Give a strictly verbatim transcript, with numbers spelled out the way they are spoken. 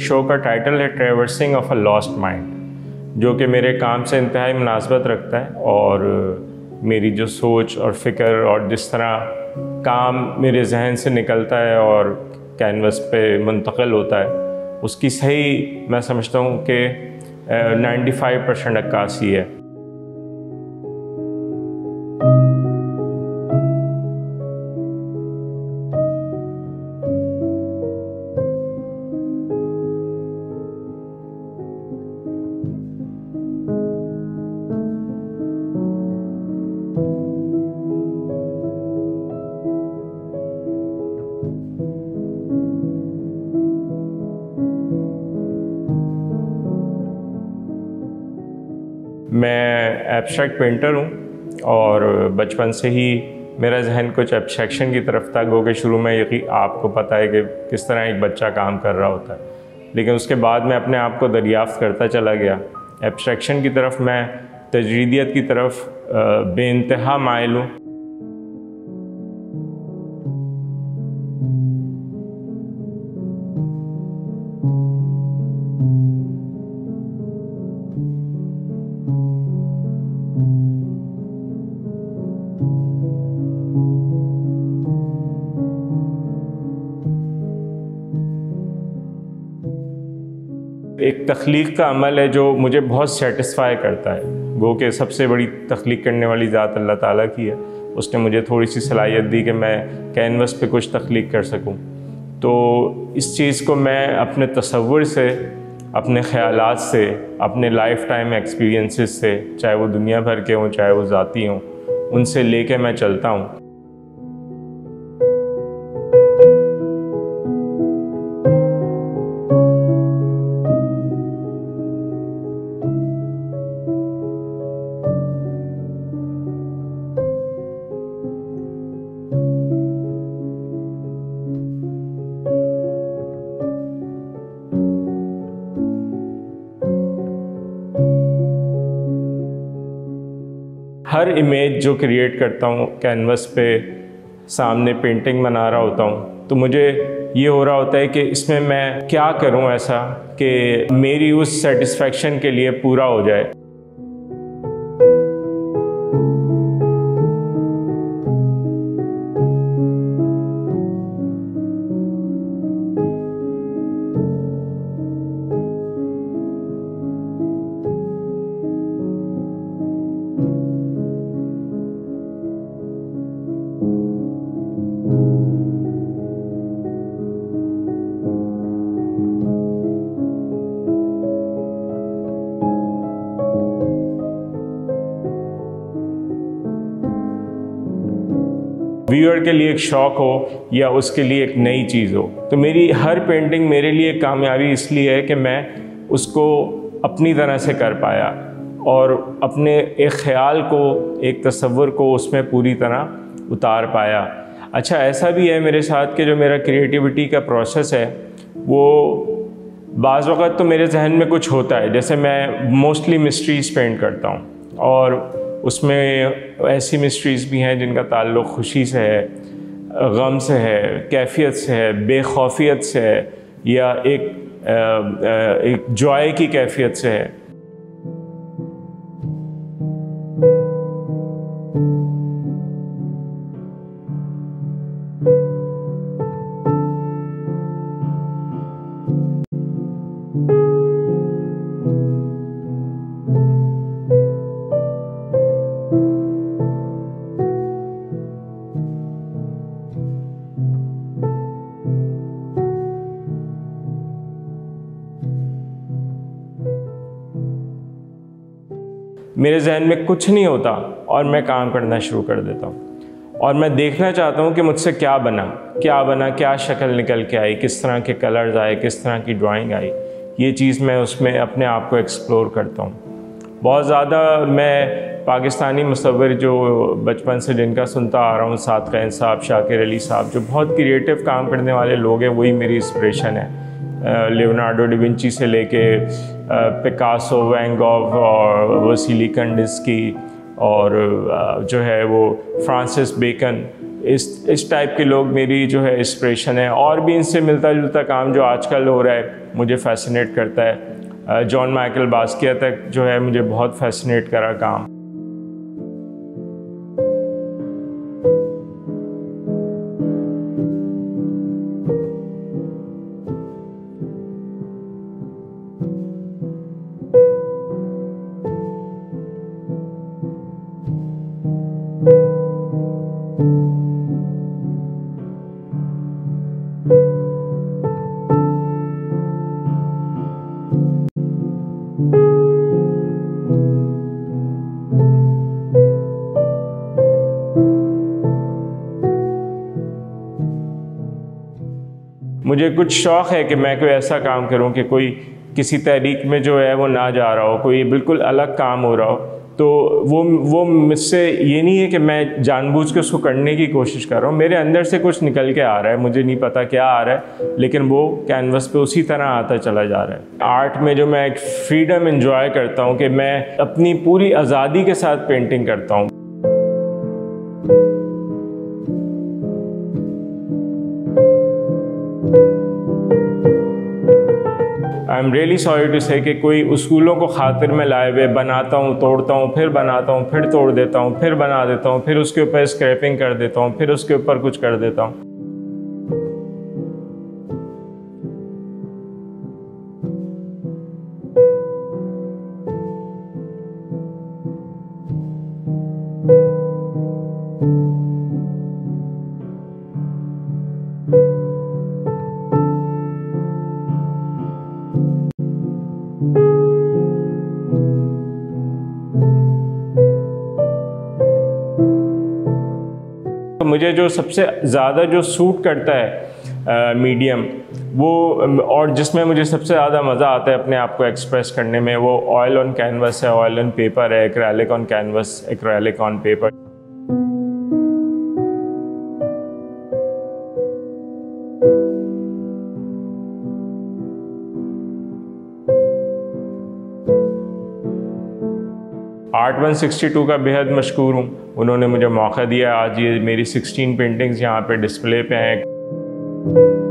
Show का title है traversing of a lost mind, जो कि मेरे काम से इंतहाई मुनासबत रखता है और मेरी जो सोच और फ़िक्र और जिस तरह काम मेरे जहन से निकलता है और कैनवस पे मुंतकिल होता है, उसकी सही मैं समझता हूँ कि नाइन्टी फाइव परसेंट अक्कासी है। मैं एब्स्ट्रैक्ट पेंटर हूँ और बचपन से ही मेरा जहन कुछ एब्स्ट्रैक्शन की तरफ था। गो के शुरू में यकीन आपको पता है कि किस तरह एक बच्चा काम कर रहा होता है, लेकिन उसके बाद मैं अपने आप को दरियाफ्त करता चला गया। एब्स्ट्रैक्शन की तरफ मैं तजरीदियत की तरफ बेइंतहा माइल हूँ। एक तख्लीक का अमल है जो मुझे बहुत सेटिस्फाई करता है। गो के सबसे बड़ी तख्लीक करने वाली ज़ात अल्लाह ताला की है। उसने मुझे थोड़ी सी सलाहियत दी कि मैं कैनवस पे कुछ तख्लीक कर सकूं। तो इस चीज़ को मैं अपने तसव्वुर से, अपने ख़यालात से, अपने लाइफ टाइम एक्सपीरियंसेस से, चाहे वो दुनिया भर के हों चाहे वो ज़ाती हों, उनसे लेके मैं चलता हूँ। हर इमेज जो क्रिएट करता हूँ कैनवस पे, सामने पेंटिंग बना रहा होता हूँ, तो मुझे ये हो रहा होता है कि इसमें मैं क्या करूँ ऐसा कि मेरी उस सेटिस्फैक्शन के लिए पूरा हो जाए। व्यूअर के लिए एक शौक़ हो या उसके लिए एक नई चीज़ हो, तो मेरी हर पेंटिंग मेरे लिए कामयाबी इसलिए है कि मैं उसको अपनी तरह से कर पाया और अपने एक ख़याल को, एक तसव्वुर को उसमें पूरी तरह उतार पाया। अच्छा, ऐसा भी है मेरे साथ कि जो मेरा क्रिएटिविटी का प्रोसेस है वो बाज़ वक़्त तो मेरे जहन में कुछ होता है, जैसे मैं मोस्टली मिस्ट्रीज़ पेंट करता हूँ और उसमें ऐसी मिस्ट्रीज़ भी हैं जिनका ताल्लुक़ खुशी से है, गम से है, कैफियत से है, बेखौफियत से है या एक एक जॉय की कैफियत से है। मेरे जहन में कुछ नहीं होता और मैं काम करना शुरू कर देता हूँ और मैं देखना चाहता हूँ कि मुझसे क्या बना क्या बना क्या शक्ल निकल के आई, किस तरह के कलर्स आए, किस तरह की ड्राइंग आई। ये चीज़ मैं उसमें अपने आप को एक्सप्लोर करता हूँ। बहुत ज़्यादा मैं पाकिस्तानी मुसव्विर जो बचपन से जिनका सुनता आ रहा हूँ, सादका साहब, शाकिर अली साहब, जो बहुत क्रिएटिव काम करने वाले लोग हैं, वही मेरी इंस्पिरेशन है। लियोनार्डो डा विंची से लेके पिकासो, वैन गॉग और वसीली कंडिंस्की और जो है वो फ्रांसिस बेकन, इस इस टाइप के लोग मेरी जो है इंस्पिरेशन है। और भी इनसे मिलता जुलता काम जो आजकल हो रहा है मुझे फैसिनेट करता है। जॉन माइकल बास्किया तक जो है मुझे बहुत फैसिनेट करा काम। मुझे कुछ शौक़ है कि मैं कोई ऐसा काम करूं कि कोई किसी तहरीक में जो है वो ना जा रहा हो, कोई बिल्कुल अलग काम हो रहा हो, तो वो वो मुझसे ये नहीं है कि मैं जानबूझ के उसको करने की कोशिश कर रहा हूँ। मेरे अंदर से कुछ निकल के आ रहा है, मुझे नहीं पता क्या आ रहा है, लेकिन वो कैनवस पे उसी तरह आता चला जा रहा है। आर्ट में जो मैं एक फ्रीडम एंजॉय करता हूँ कि मैं अपनी पूरी आज़ादी के साथ पेंटिंग करता हूँ। I am really sorry to say कि कोई उसूलों को खातिर में लाए हुए बनाता हूँ, तोड़ता हूँ, फिर बनाता हूँ, फिर तोड़ देता हूँ, फिर बना देता हूँ, फिर उसके ऊपर स्क्रैपिंग कर देता हूँ, फिर उसके ऊपर कुछ कर देता हूँ। तो मुझे जो सबसे ज़्यादा जो सूट करता है मीडियम वो, और जिसमें मुझे सबसे ज़्यादा मज़ा आता है अपने आप को एक्सप्रेस करने में, वो ऑयल ऑन कैनवस है, ऑयल ऑन पेपर है, acrylic on canvas, acrylic on paper. Art one sixty two का बेहद मशहूर हूँ, उन्होंने मुझे मौका दिया। आज ये मेरी सिक्सटीन पेंटिंग्स यहाँ पे डिस्प्ले पे हैं।